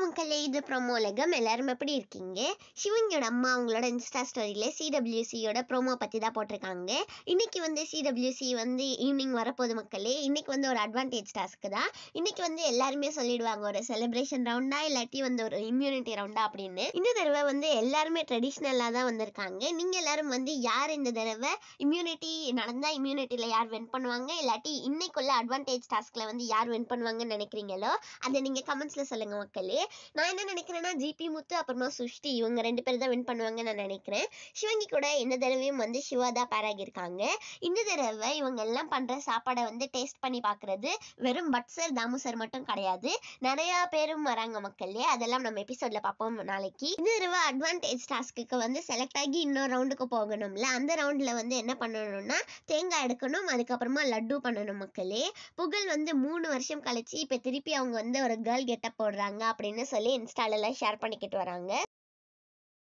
மக்களே, இது ப்ரோமோ உலகம். எல்லாரும் எப்படி இருக்கீங்க? சிவங்கியோட அம்மா அவங்களோட இன்ஸ்டா ஸ்டோரியில சிடபிள்யூசியோட ப்ரோமோ பற்றி தான் போட்டிருக்காங்க. இன்னைக்கு வந்து சிடபிள்யூசி வந்து ஈவினிங் வரப்போகுது மக்களே. இன்னைக்கு வந்து ஒரு அட்வான்டேஜ் டாஸ்க்கு தான். இன்னைக்கு வந்து எல்லாருமே சொல்லிடுவாங்க ஒரு செலிப்ரேஷன் ரவுண்டா இல்லாட்டி வந்து ஒரு இம்யூனிட்டி ரவுண்டா அப்படின்னு. இந்த தடவை வந்து எல்லாருமே ட்ரெடிஷ்னலாக தான் வந்திருக்காங்க. நீங்கள் எல்லாரும் வந்து யார் இந்த தடவை இம்யூனிட்டி நடந்தால் இம்யூனிட்டியில் யார் வின் பண்ணுவாங்க, இல்லாட்டி இன்னைக்குள்ள அட்வான்டேஜ் டாஸ்கில் வந்து யார் வின் பண்ணுவாங்கன்னு நினைக்கிறீங்களோ அதை நீங்கள் கமெண்ட்ஸில் சொல்லுங்கள் மக்களே. நான் என்ன நினைக்கிறேன்னா, ஜிபி முத்து அப்புறமா சுஷ்டி இவங்க 2 பேர் தான் வின் பண்ணுவாங்கன்னு நான் நினைக்கிறேன். சிவங்கி கூட இந்த தடவையும் வந்து சிவா தான் பாராகியிருக்காங்க. இந்த தடவை இவங்க எல்லாம் பண்ணுற சாப்பாடை வந்து டேஸ்ட் பண்ணி பார்க்குறது வெறும் பட் சார் தாமு சார் மட்டும் கிடையாது, நிறையா பேரும் வராங்க மக்களே. அதெல்லாம் நம்ம எபிசோடில் பார்ப்போம் நாளைக்கு. இந்த தடவை அட்வான்டேஜ் டாஸ்க்கு வந்து செலக்ட் ஆகி இன்னொரு ரவுண்டுக்கு போகணும்ல, அந்த ரவுண்டில் வந்து என்ன பண்ணணும்னா தேங்காய் எடுக்கணும், அதுக்கப்புறமா லட்டு பண்ணணும் மக்களே. புகழ் வந்து 3 வருஷம் கழிச்சு இப்போ திருப்பி அவங்க வந்து ஒரு கேர்ள் கெட்டப் போடுறாங்க அப்படின்னு சொல்லி இன்ஸ்டாலெல்லாம் ஷேர் பண்ணிக்கிட்டு வராங்க.